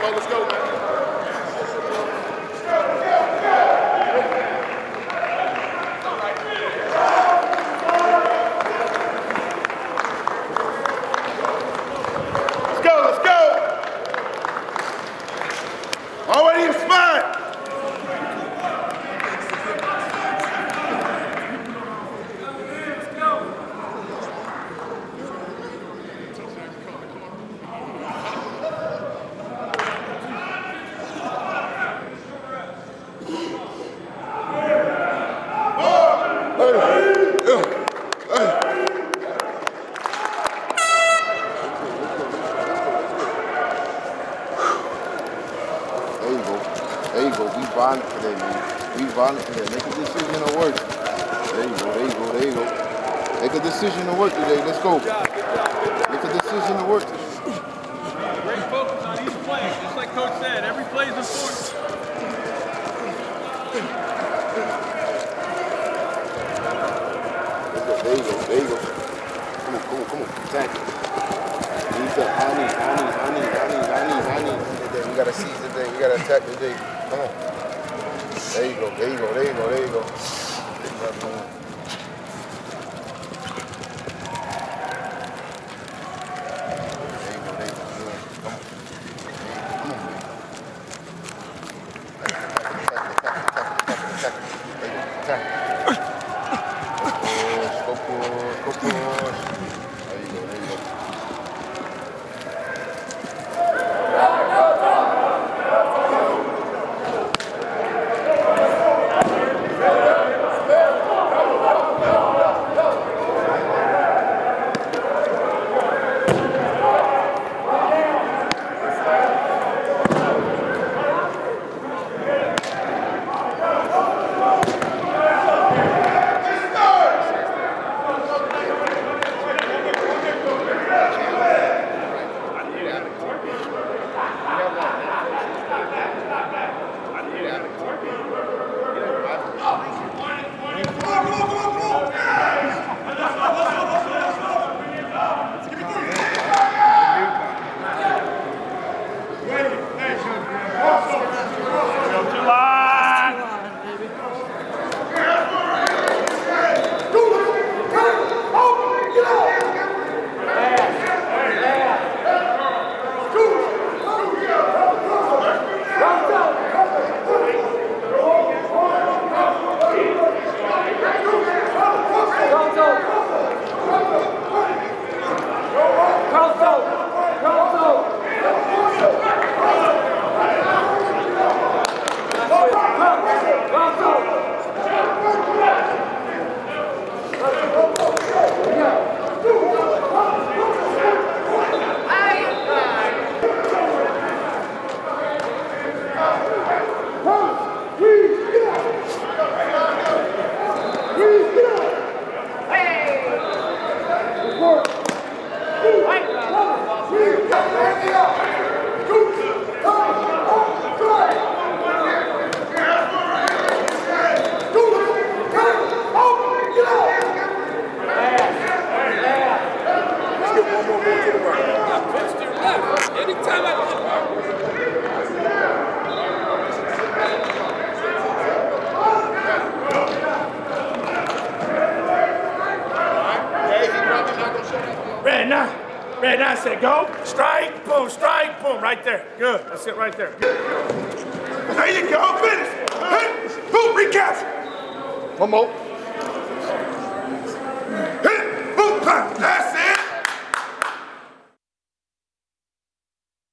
Let's go, man. Already in spot. There you go. We violent today, man. We violent today. Make a decision to work. There you go. There you go. There you go. Make a decision to work today. Let's go. Make a decision to work. Great focus on each play. Just like Coach said, every play is important. There you go. There you go. Come on. Come on. Come on. Thank you. I need. We gotta seize the day. We gotta attack the day. Come on. There you go. There you go. There you go. There you go. Red 9 said go. Strike, boom, right there. Good. That's it right there. There you go. Finish. Boom, recapture. One more.